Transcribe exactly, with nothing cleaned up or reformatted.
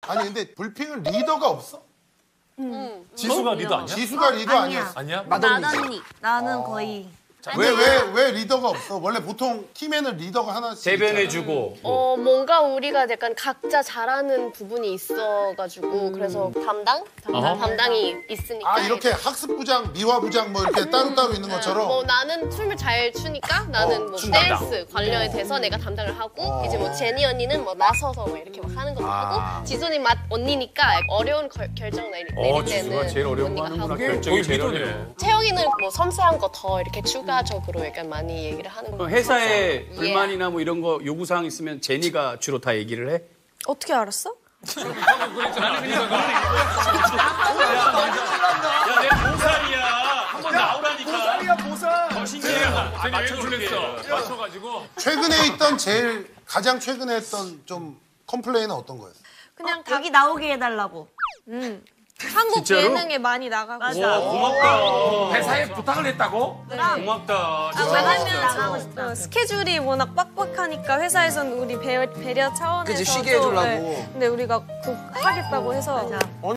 아니 근데 불핑은 리더가 없어? 응. 지수가 리더 아니야? 지수가 리더 아니야? 아니야? 나단이. 나는 거의. 왜 왜 왜 리더가 없어? 원래 보통 팀에는 리더가 하나씩 대변해주고. 어 뭔가 우리가 약간 각자 잘하는 부분이 있어가지고 그래서 담당? 담당? 담당이 있으니까 아 이렇게 학습부장, 미화부장 뭐 이렇게 따로따로 있는 것처럼 뭐 나는 춤을 잘 추니까 나는 어, 뭐 춤 댄스 관련에 대해서 내가 담당을 하고 이제 뭐 제니 언니는 뭐 나서서 뭐 이렇게 막 하는 것도 하고 지순이 맛 언니니까 어려운 걸, 결정 내릴, 내릴 어, 때는 지수가 제일 어려운 거 언니가 하는구나. 하고 결정이 제일 어려워. 채영이는 뭐 섬세한 거 더 이렇게 추가적으로 약간 많이 얘기를 하는 거 회사에 불만이나 뭐 이런 거 요구사항 있으면 제니가 주로 다 얘기를 해? 어떻게 알았어? 야내 보살이야. 한번 나오라니까. 보살이야 보살. 더 신기해요. 맞춰줄랬어. 맞춰가지고. 최근에 있던 제일 가장 최근에 했던 좀 컴플레인은 어떤 거였어? 그냥 여기 나오게 해달라고. 응. 한국 진짜로? 예능에 많이 나가고. 와 고맙다. 회사에 부탁을 했다고? 고맙다. 나가면 나가고 싶다. 어, 스케줄이 워낙 빡빡하니까 회사에서는 우리 배, 배려 차원에서 그치, 쉬게 좀, 해주려고. 네. 근데 우리가 그 하겠다고 해서